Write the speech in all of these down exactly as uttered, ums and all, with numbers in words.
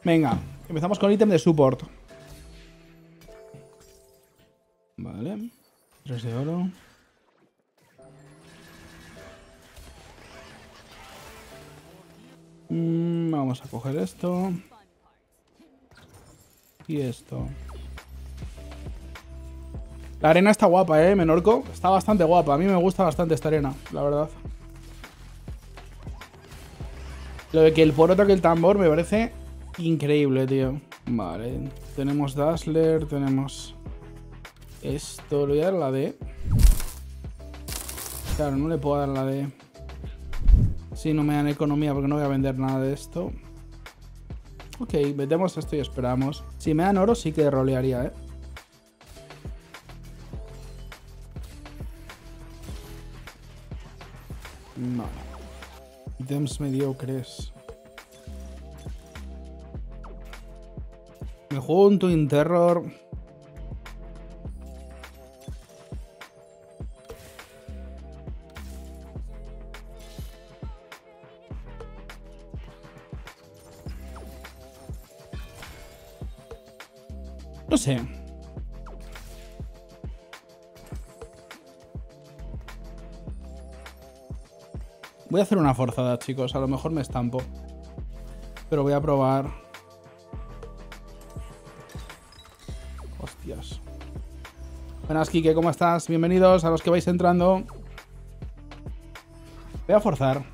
Venga, empezamos con ítem de support. Vale. Tres de oro. Mm, vamos a coger esto. Y esto. La arena está guapa, eh, Menorco. Está bastante guapa. A mí me gusta bastante esta arena, la verdad. Lo de que el poro toque el tambor me parece increíble, tío. Vale. Tenemos Dazzler, tenemos esto. Le voy a dar la D. Claro, no le puedo dar la D. Si no me dan economía porque no voy a vender nada de esto. Ok, metemos esto y esperamos. Si me dan oro sí que rolearía, eh. No. Ítems mediocres. Me juego un Twin Terror. No sé. Voy a hacer una forzada, chicos. A lo mejor me estampo. Pero voy a probar. Hostias. Buenas, Kike, ¿cómo estás? Bienvenidos a los que vais entrando. Voy a forzar.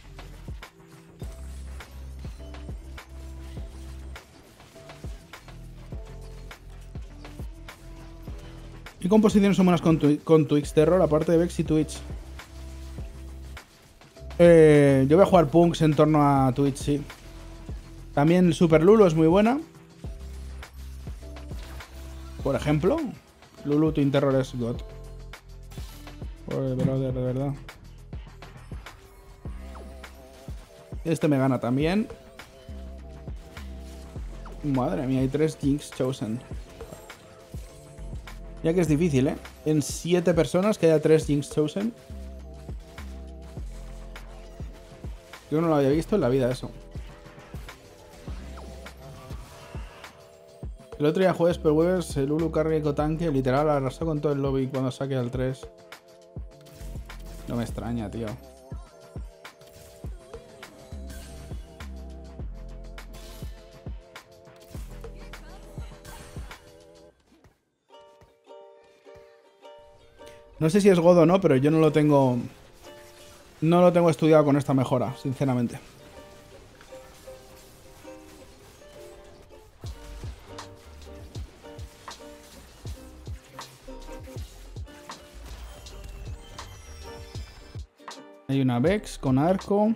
¿Qué composiciones son buenas con, tu con Twix Terror, aparte de Vex y Twitch? Eh, yo voy a jugar punks en torno a Twitch, sí. También Super Lulu es muy buena. Por ejemplo, Lulu Twin Terror es God. Joder, brother, de verdad. Este me gana también. Madre mía, hay tres Jinx Chosen. Ya que es difícil, ¿eh? En siete personas que haya tres Jinx Chosen. Yo no lo había visto en la vida eso. El otro día jugué Spellweavers, el Lulu Carry Eco Tanque, literal arrasó con todo el lobby cuando saque al tres. No me extraña, tío. No sé si es God o no, pero yo no lo tengo... No lo tengo estudiado con esta mejora, sinceramente. Hay una Vex con arco.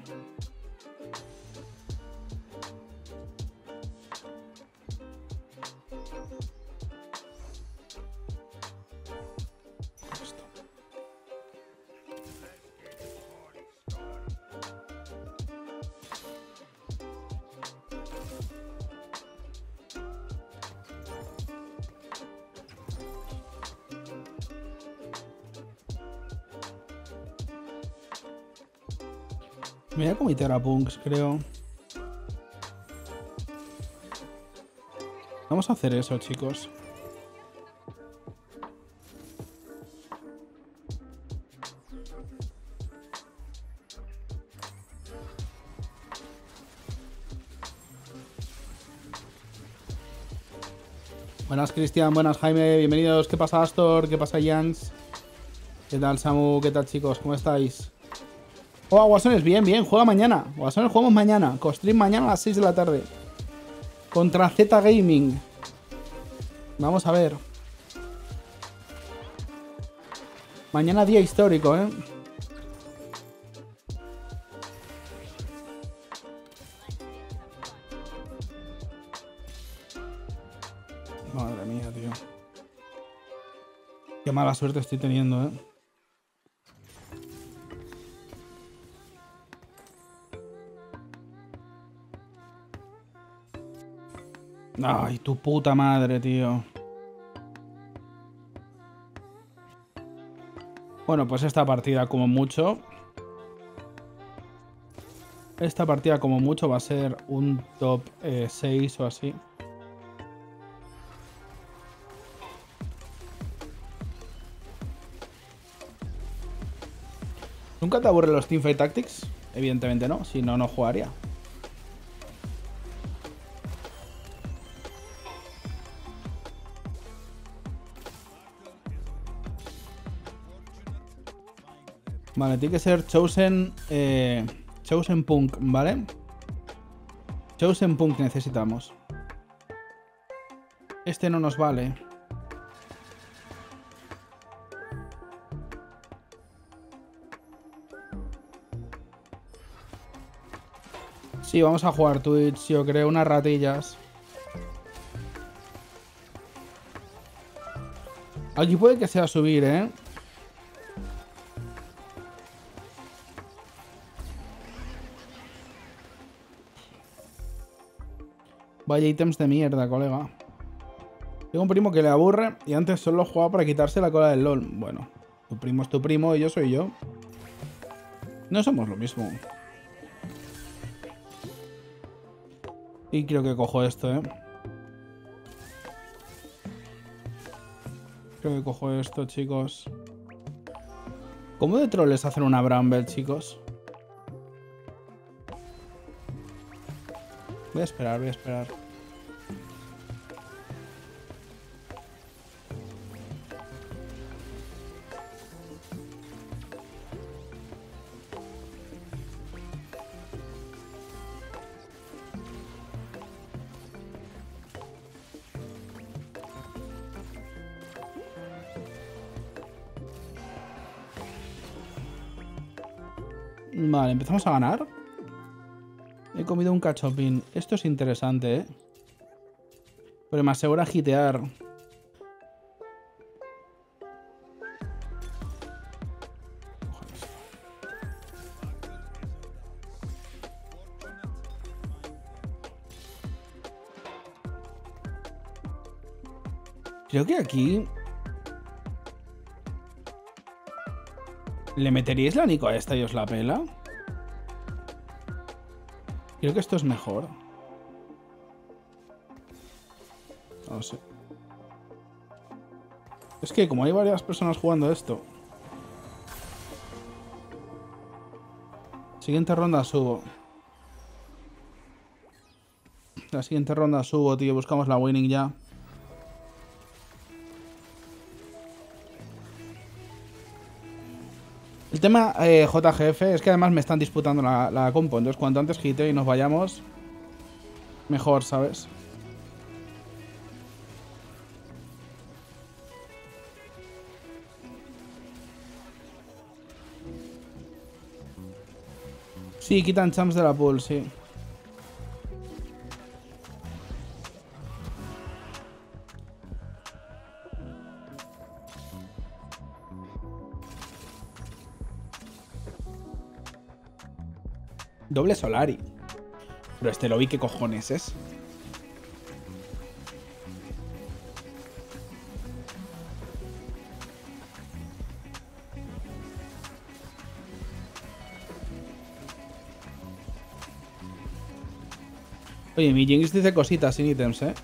Me voy a cometer a punks, creo. Vamos a hacer eso, chicos. Buenas, Cristian. Buenas, Jaime. Bienvenidos. ¿Qué pasa, Astor? ¿Qué pasa, Jans? ¿Qué tal, Samu? ¿Qué tal, chicos? ¿Cómo estáis? Oh, Guasones, bien, bien. Juega mañana. Guasones, jugamos mañana. Costream mañana a las seis de la tarde. Contra Z Gaming. Vamos a ver. Mañana día histórico, ¿eh? Madre mía, tío. Qué mala suerte estoy teniendo, ¿eh? Ay, tu puta madre, tío. Bueno, pues esta partida como mucho. Esta partida como mucho va a ser un top eh, seis o así. ¿Nunca te aburren los Teamfight Tactics? Evidentemente no, si no, no jugaría. Vale, tiene que ser Chosen... Eh, Chosen Punk, ¿vale? Chosen Punk necesitamos. Este no nos vale. Sí, vamos a jugar Twitch, yo creo, unas ratillas. Aquí puede que sea subir, ¿eh? Vaya ítems de mierda, colega. Tengo un primo que le aburre y antes solo jugaba para quitarse la cola del LOL. Bueno, tu primo es tu primo y yo soy yo. No somos lo mismo. Y creo que cojo esto, ¿eh? Creo que cojo esto, chicos. ¿Cómo de troll es hacer una Bramble, chicos? Voy a esperar, voy a esperar. Vale, empezamos a ganar. He comido un cachopín. Esto es interesante, ¿eh? Pero me asegura hitear. Creo que aquí... ¿Le meteríais la Nico a esta y os la pela? Creo que esto es mejor. No sé. Es que como hay varias personas jugando esto... Siguiente ronda subo. La siguiente ronda subo, tío. Buscamos la winning ya. El tema eh, J G F es que además me están disputando la, la compo. Entonces cuanto antes hite y nos vayamos, mejor, ¿sabes? Sí, quitan champs de la pool, sí. Doble Solari. Pero este lobby, ¿qué cojones es? Oye, mi Jinx dice cositas sin ítems, ¿eh?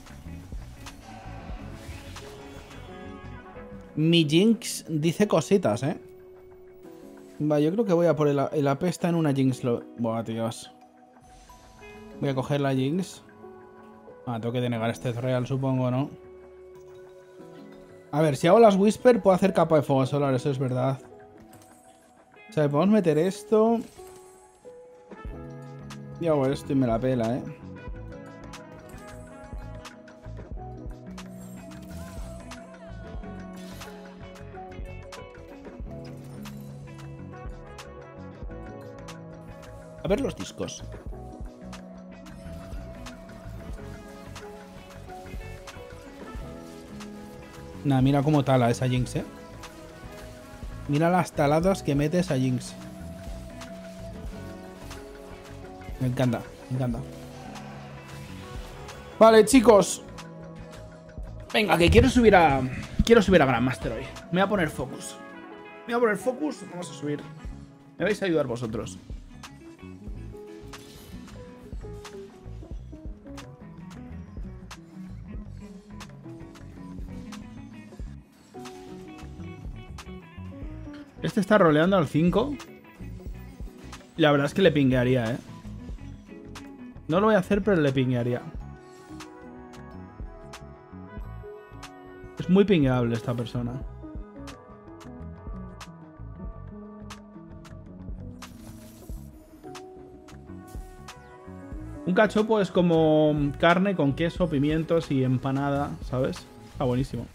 Mi Jinx dice cositas, ¿eh? Va, yo creo que voy a por el, el A P está en una Jinx. Lo... Buah, tíos. Voy a coger la Jinx. Ah, tengo que denegar este real, supongo, ¿no? A ver, si hago las Whisper puedo hacer capa de fuego solar, eso es verdad. O sea, podemos meter esto. Y hago esto y me la pela, ¿eh? A ver los discos. Nah, mira cómo tala esa Jinx, eh. Mira las taladas que mete esa Jinx. Me encanta, me encanta. Vale, chicos. Venga, que quiero subir a... Quiero subir a Grandmaster hoy. Me voy a poner focus. Me voy a poner focus, vamos a subir. Me vais a ayudar vosotros. Este está roleando al cinco. La verdad es que le pinguearía, ¿eh? No lo voy a hacer, pero le pinguearía. Es muy pingueable esta persona. Un cachopo es como carne con queso, pimientos y empanada, ¿sabes? Está buenísimo.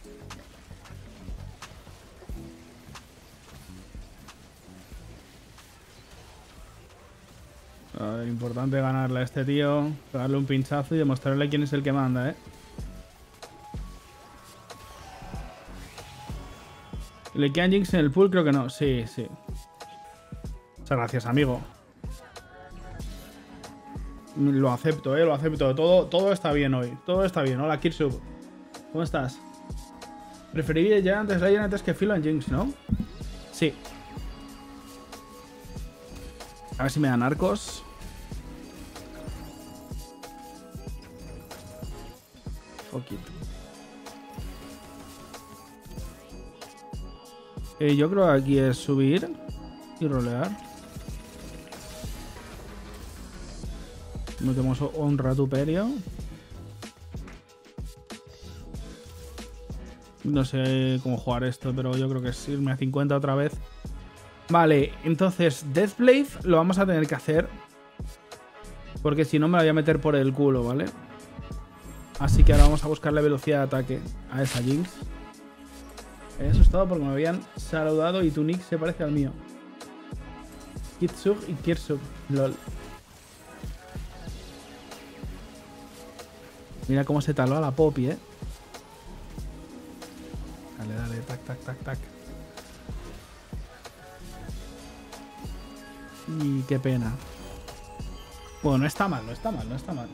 A ver, importante ganarle a este tío, darle un pinchazo y demostrarle quién es el que manda, ¿eh? ¿Le quedan Jinx en el pool? Creo que no. Sí, sí. Muchas gracias, amigo. Lo acepto, eh, lo acepto. Todo, todo está bien hoy. Todo está bien. Hola, Kirsub. ¿Cómo estás? Preferiría ya antes Slayer antes que Philo en Jinx, ¿no? Sí. A ver si me dan arcos. Fuck it. Eh, yo creo que aquí es subir y rolear. Metemos un ratuperio. No sé cómo jugar esto, pero yo creo que es irme a cincuenta otra vez. Vale, entonces Deathblade lo vamos a tener que hacer. Porque si no me la voy a meter por el culo, ¿vale? Así que ahora vamos a buscarle velocidad de ataque a esa Jinx. Eso es todo porque me habían saludado y tu nick se parece al mío. Kitsug y Kirsug. Lol. Mira cómo se taló a la Poppy, eh. Dale, dale, tac, tac, tac, tac. Y qué pena. Bueno, no está mal, no está mal, no está mal.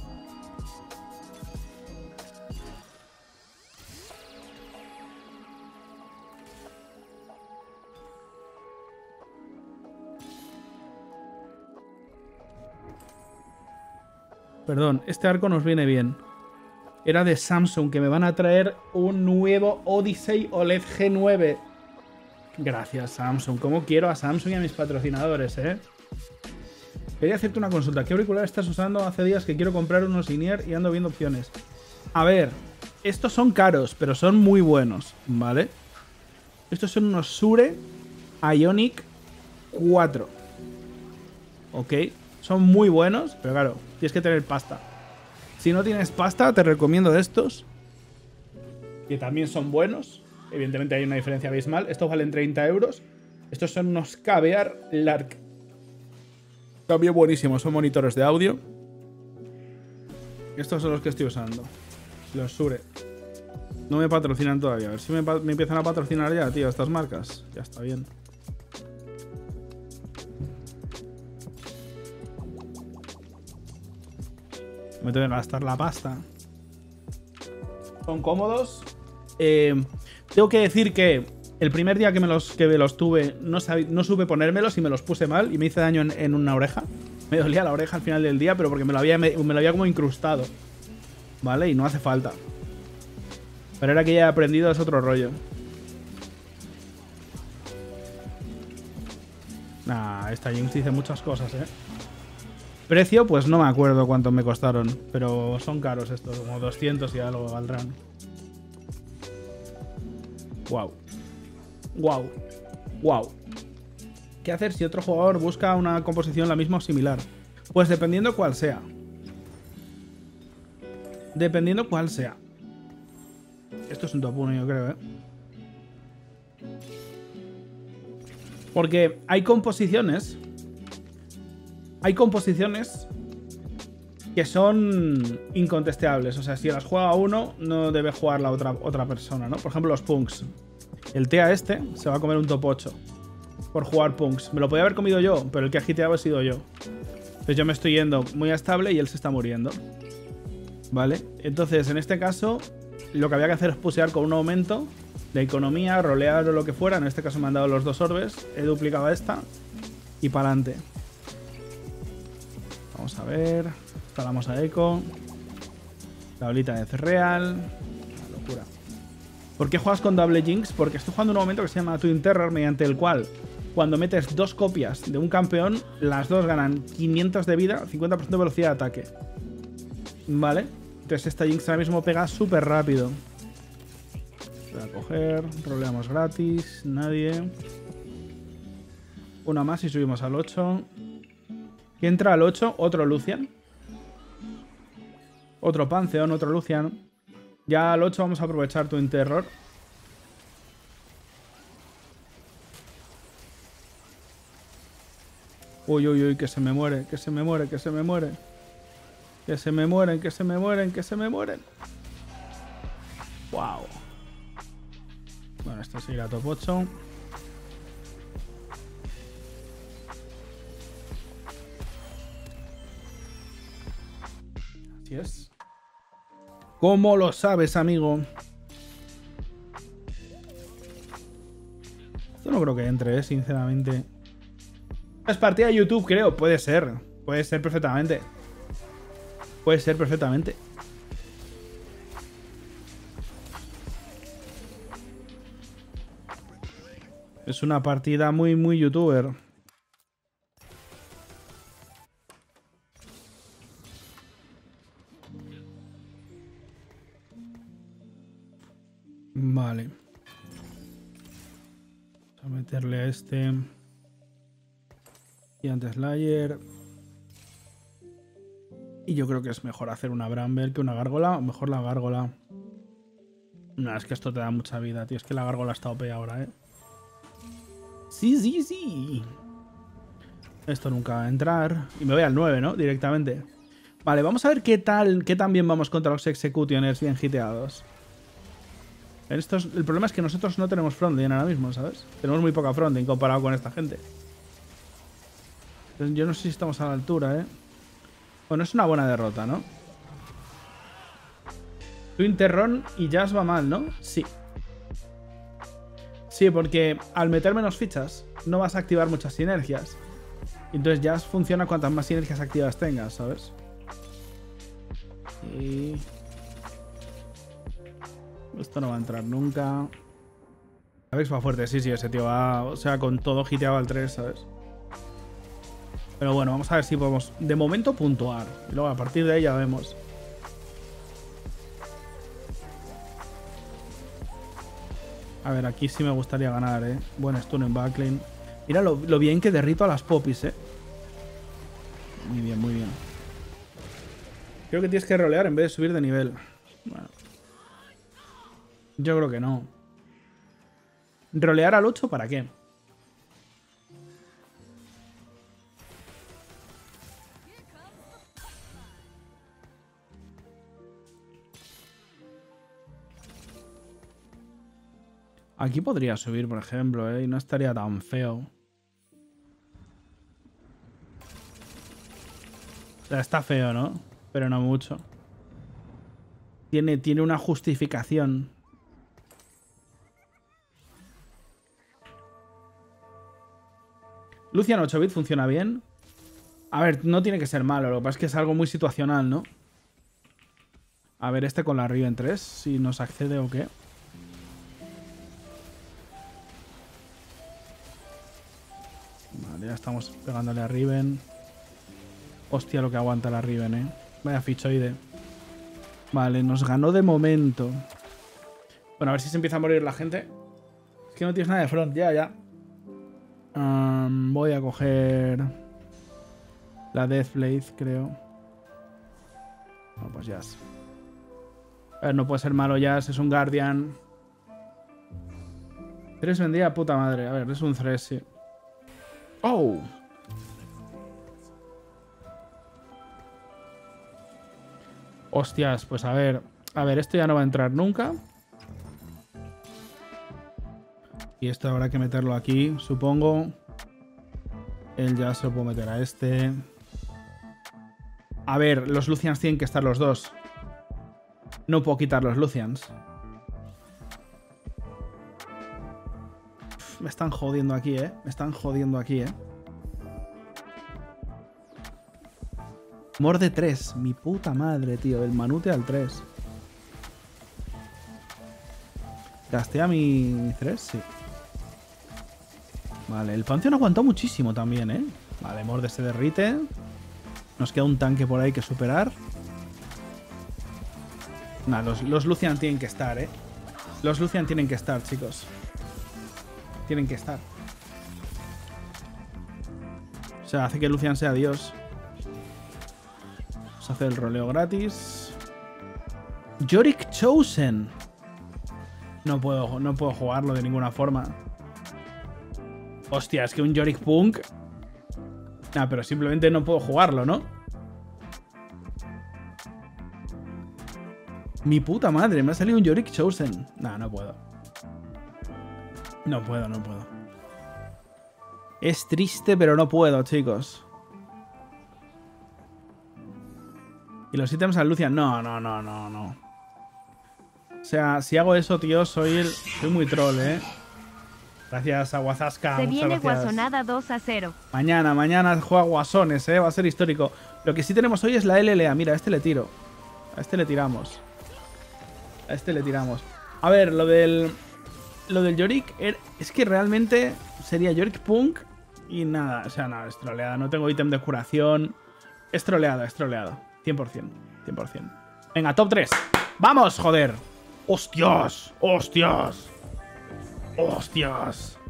Perdón, este arco nos viene bien. Era de Samsung, que me van a traer un nuevo Odyssey O L E D G nueve. Gracias, Samsung. Cómo quiero a Samsung y a mis patrocinadores, ¿eh? Quería hacerte una consulta. ¿Qué auricular estás usando? Hace días que quiero comprar unos in-ear y ando viendo opciones. A ver, estos son caros, pero son muy buenos, ¿vale? Estos son unos Shure Ionic cuatro. Ok, son muy buenos, pero claro, tienes que tener pasta. Si no tienes pasta, te recomiendo estos, que también son buenos. Evidentemente hay una diferencia abismal. Estos valen treinta euros. Estos son unos Caviar Lark. También buenísimos, son monitores de audio. Estos son los que estoy usando. Los Shure. No me patrocinan todavía. A ver si me, me empiezan a patrocinar ya, tío, estas marcas. Ya está bien. Me tengo que gastar la pasta. Son cómodos. Eh, tengo que decir que el primer día que me los, que me los tuve no, sabí, no supe ponérmelos y me los puse mal y me hice daño en, en una oreja. Me dolía la oreja al final del día, pero porque me lo había, me, me lo había como incrustado. ¿Vale? Y no hace falta. Pero ahora que ya he aprendido es otro rollo. Nah, esta Jinx dice muchas cosas, ¿eh? Precio, pues no me acuerdo cuánto me costaron. Pero son caros estos, como doscientos y algo valdrán. Wow. Wow. Wow. ¿Qué hacer si otro jugador busca una composición la misma o similar? Pues dependiendo cuál sea. Dependiendo cuál sea. Esto es un top uno, yo creo, ¿eh? Porque hay composiciones... Hay composiciones que son incontestables. O sea, si las juega uno, no debe jugar la otra, otra persona, ¿no? Por ejemplo, los punks. El T A este se va a comer un top ocho por jugar punks. Me lo podía haber comido yo, pero el que ha hiteado ha sido yo. Entonces yo me estoy yendo muy estable y él se está muriendo. ¿Vale? Entonces, en este caso, lo que había que hacer es pusear con un aumento de economía, rolear o lo que fuera. En este caso me han dado los dos orbes. He duplicado esta y para adelante. Vamos a ver. Instalamos a Echo. La bolita de Cerreal. Una locura. ¿Por qué juegas con Double Jinx? Porque estoy jugando un momento que se llama Twin Terror, mediante el cual, cuando metes dos copias de un campeón, las dos ganan quinientos de vida, cincuenta por ciento de velocidad de ataque. ¿Vale? Entonces esta Jinx ahora mismo pega súper rápido. Voy a coger, roleamos gratis, nadie. Una más y subimos al ocho. Y entra al ocho, otro Lucian. Otro Pantheon, otro Lucian. Ya al ocho vamos a aprovechar Twin Terror. Uy, uy, uy, que se me muere, que se me muere, que se me muere. Que se me mueren, que se me mueren, que se me mueren. Wow. Bueno, esto seguirá top ocho. Así es. ¿Cómo lo sabes, amigo? Esto no creo que entre, ¿eh? Sinceramente. Es partida de YouTube, creo. Puede ser. Puede ser perfectamente. Puede ser perfectamente. Es una partida muy, muy youtuber. Vale. Vamos a meterle a este. Y antes Slayer. Y yo creo que es mejor hacer una Bramble que una gárgola. O mejor la gárgola. No, es que esto te da mucha vida, tío. Es que la gárgola está O P ahora, ¿eh? Sí, sí, sí. Esto nunca va a entrar. Y me voy al nueve, ¿no? Directamente. Vale, vamos a ver qué tal, qué tan bien vamos contra los Executioners bien hiteados. Estos, el problema es que nosotros no tenemos frontline ahora mismo, ¿sabes? Tenemos muy poca frontline comparado con esta gente. Entonces, yo no sé si estamos a la altura, ¿eh? Bueno, es una buena derrota, ¿no? Twin Terror y Jazz va mal, ¿no? Sí. Sí, porque al meter menos fichas no vas a activar muchas sinergias. Entonces Jazz funciona cuantas más sinergias activas tengas, ¿sabes? Y... esto no va a entrar nunca. Avex va fuerte, sí, sí, ese tío va... o sea, con todo hiteado al tres, ¿sabes? Pero bueno, vamos a ver si podemos de momento puntuar. Y luego a partir de ahí ya vemos. A ver, aquí sí me gustaría ganar, ¿eh? Buen stun en backlane. Mira lo, lo bien que derrito a las popis, ¿eh? Muy bien, muy bien. Creo que tienes que rolear en vez de subir de nivel. Bueno. Yo creo que no. ¿Rolear al ocho para qué? Aquí podría subir, por ejemplo, ¿eh? Y no estaría tan feo. O sea, está feo, ¿no? Pero no mucho. Tiene, tiene una justificación. Lucian ocho bit funciona bien. A ver, no tiene que ser malo. Lo que pasa es que es algo muy situacional, ¿no? A ver, este con la Riven tres. Si nos accede o qué. Vale, ya estamos pegándole a Riven. Hostia, lo que aguanta la Riven, ¿eh? Vaya fichoide. Vale, nos ganó de momento. Bueno, a ver si se empieza a morir la gente. Es que no tienes nada de front. Ya, ya. Um, voy a coger la Deathblade, creo. No, pues Jazz. A ver, no puede ser malo Jazz, es un Guardian. tres vendía puta madre. A ver, es un tres, sí. ¡Oh! Hostias, pues a ver. A ver, esto ya no va a entrar nunca. Y esto habrá que meterlo aquí, supongo. Él ya se lo puedo meter a este. A ver, los Lucians tienen que estar los dos. No puedo quitar los Lucians. Uf, me están jodiendo aquí, ¿eh? Me están jodiendo aquí, ¿eh? Morde tres. Mi puta madre, tío. El manute al tres. ¿Gasté a mi tres? Sí. Vale, el Pantheon aguantó muchísimo también, ¿eh? Vale, Morde se derrite. Nos queda un tanque por ahí que superar. Nah, los, los Lucian tienen que estar, ¿eh? Los Lucian tienen que estar, chicos. Tienen que estar. O sea, hace que Lucian sea Dios. Vamos a hacer el roleo gratis. Yorick Chosen. No puedo, no puedo jugarlo de ninguna forma. Hostia, es que un Yorick Punk... Nah, pero simplemente no puedo jugarlo, ¿no? Mi puta madre, me ha salido un Yorick Chosen. Nah, no puedo. No puedo, no puedo. Es triste, pero no puedo, chicos. Y los ítems al Lucian. No, no, no, no, no. O sea, si hago eso, tío, soy el... Soy muy troll, ¿eh? Gracias a Guazasca. Se viene gracias. Guasonada dos a cero. Mañana, mañana juega Guasones, ¿eh? Va a ser histórico. Lo que sí tenemos hoy es la L L A. Mira, a este le tiro. A este le tiramos. A este le tiramos. A ver, lo del... Lo del Yorick es que realmente sería Yorick Punk y nada. O sea, nada, es troleada. No tengo ítem de curación. Es troleada, es troleada. cien por cien. cien por cien. Venga, top tres. ¡Vamos, joder! ¡Hostias! ¡Hostias! ¡Hostias!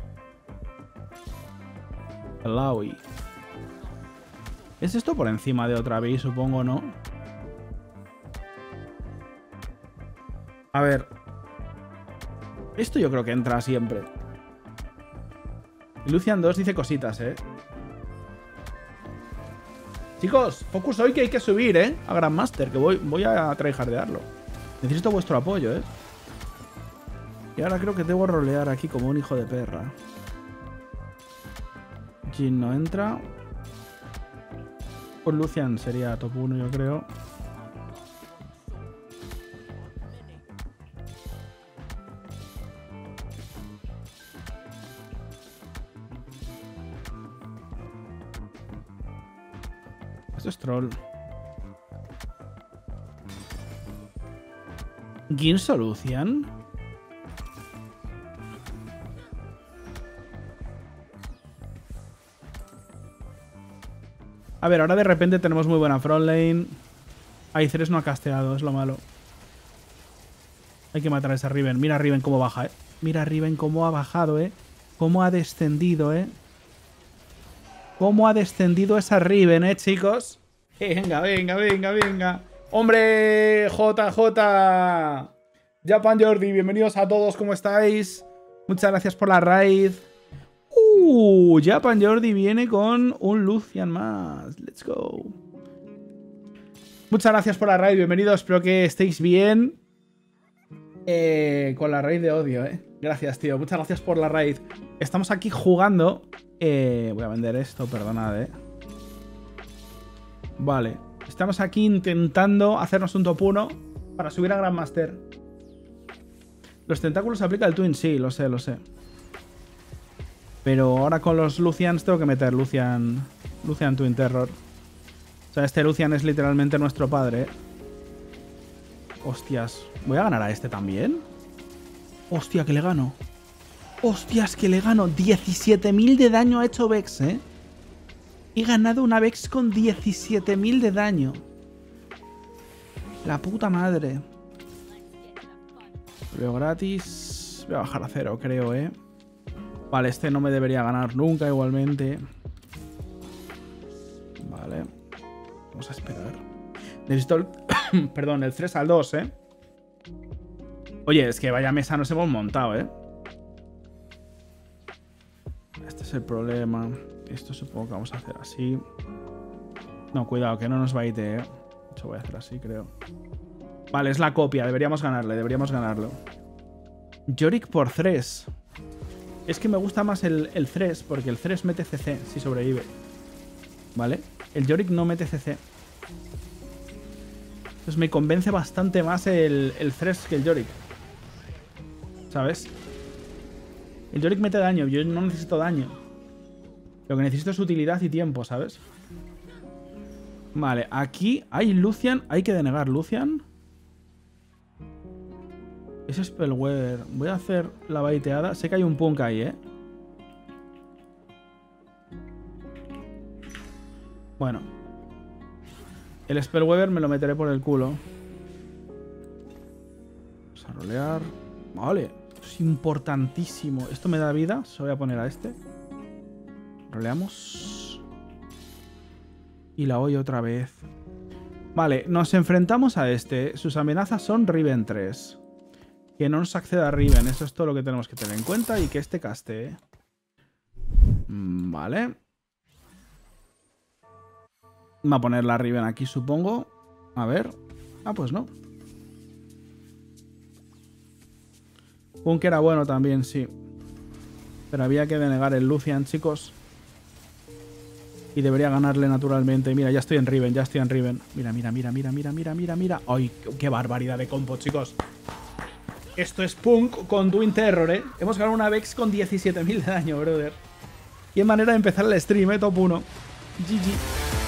Alawi. ¿Es esto por encima de otra vez, supongo, no? A ver. Esto yo creo que entra siempre. Lucian dos dice cositas, ¿eh? Chicos, focus hoy que hay que subir, ¿eh? A Grandmaster, que voy, voy a tryhardearlo. Necesito vuestro apoyo, ¿eh? Y ahora creo que debo rolear aquí como un hijo de perra. Jhin no entra. Pues Lucian sería top uno, yo creo. Esto es troll. ¿Ginso Lucian? A ver, ahora de repente tenemos muy buena frontline. Ahí Ceres no ha casteado, es lo malo. Hay que matar a esa Riven. Mira a Riven cómo baja, eh. Mira a Riven cómo ha bajado, eh. Cómo ha descendido, eh. Cómo ha descendido esa Riven, eh, chicos. Venga, venga, venga, venga. ¡Hombre! J J. Japan Jordi, bienvenidos a todos, ¿cómo estáis? Muchas gracias por la raid. Uh, Japan Jordi viene con un Lucian más. Let's go. Muchas gracias por la raid, bienvenidos. Espero que estéis bien. Eh, con la raid de odio, eh. Gracias, tío. Muchas gracias por la raid. Estamos aquí jugando. Eh, voy a vender esto, perdonad, eh. Vale. Estamos aquí intentando hacernos un top uno para subir a Grandmaster. Los tentáculos aplica el Twin, sí, lo sé, lo sé. Pero ahora con los Lucians tengo que meter Lucian, Lucian Twin Terror. O sea, este Lucian es literalmente nuestro padre, ¿eh? Hostias. ¿Voy a ganar a este también? Hostia, que le gano. Hostias, que le gano. diecisiete mil de daño ha hecho Vex, ¿eh? He ganado una Vex con diecisiete mil de daño. La puta madre. Veo gratis. Voy a bajar a cero, creo, ¿eh? Vale, este no me debería ganar nunca igualmente. Vale. Vamos a esperar. Necesito el... Perdón, el tres al dos, ¿eh? Oye, es que vaya mesa nos hemos montado, ¿eh? Este es el problema. Esto supongo que vamos a hacer así. No, cuidado, que no nos baite, ¿eh? Eso voy a hacer así, creo. Vale, es la copia. Deberíamos ganarle, deberíamos ganarlo. Yorick por tres. Es que me gusta más el, el Thresh, porque el Thresh mete C C si sobrevive. ¿Vale? El Yorick no mete C C. Entonces me convence bastante más el, el Thresh que el Yorick. ¿Sabes? El Yorick mete daño, yo no necesito daño. Lo que necesito es utilidad y tiempo, ¿sabes? Vale, aquí hay Lucian. Hay que denegar Lucian. Es Spellweather. Voy a hacer la baiteada. Sé que hay un punk ahí, ¿eh? Bueno. El Spellweather me lo meteré por el culo. Vamos a rolear. Vale. Esto es importantísimo. Esto me da vida. Se lo voy a poner a este. Roleamos. Y la voy otra vez. Vale, nos enfrentamos a este. Sus amenazas son Riven tres. Que no nos acceda a Riven. Eso es todo lo que tenemos que tener en cuenta. Y que este caste. Vale. Va a poner la Riven aquí, supongo. A ver. Ah, pues no. Punk era bueno también, sí. Pero había que denegar el Lucian, chicos. Y debería ganarle naturalmente. Mira, ya estoy en Riven, ya estoy en Riven. Mira, mira, mira, mira, mira, mira, mira, mira. ¡Ay, qué barbaridad de compo, chicos! Esto es Punk con Twin Terror, ¿eh? Hemos ganado una Vex con diecisiete mil de daño, brother. Qué manera de empezar el stream, ¿eh? Top uno. G G.